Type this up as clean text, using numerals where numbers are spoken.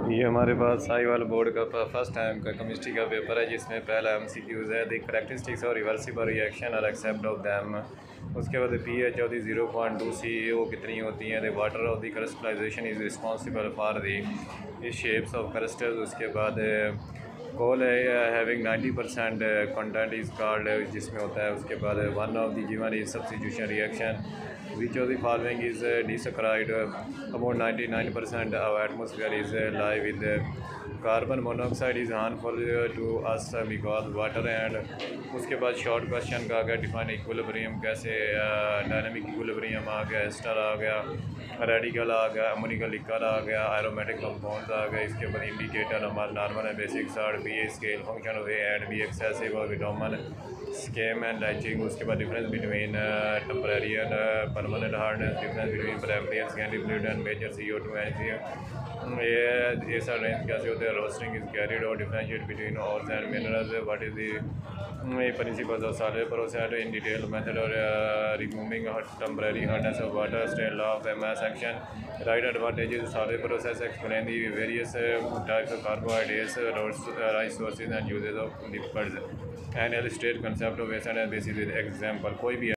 ये हमारे पास साहिवाल बोर्ड का फर्स्ट टाइम का केमिस्ट्री का पेपर है, जिसमें पहला एमसीक्यूज़ है द करेक्टरिस्टिक्स और रिवर्सिबल रिएक्शन और एक्सेप्ट ऑफ दैम। उसके बाद पीएच ऑफ द 0.2 सी वो कितनी होती हैं। The water of the crystallization is responsible for the shapes of crystal. उसके बाद कोल है हैविंग 90% कंटेंट इज़ कॉल्ड, जिसमें होता है। उसके बाद one of the given is substitution reaction which of the following is desaccharide. About 99% of atmosphere is live with carbon monoxide is harmful to us because water and उसके बाद short question का आ गया डिफाइन इक्विलिब्रियम कैसे, dynamic equilibrium आ गया, ester आ गया, radical आ गया, अमोनिकल लिकर आ गया, एरोमेटिक कंपाउंड्स आ गए। इसके बाद इंडिकेटर हमारा नॉर्मल है, basic salt B scale function of A and B excessive और विटामिन स्केम एंड लाइचिंग। उसके बाद difference between temporary and permanent hardness, difference between primary and secondary fluid and major CO2 energy. ये सब range कैसे होते हैं। Roasting is carried और differentiate between ores and minerals. What is the principles of solid process in detail method और removing temporary hardness of water, state law of mass action, right advantages solid process, explain the various types of carbohydrates, rice sources and uses of lipids, and illustrate concept of waste and basis with example। कोई भी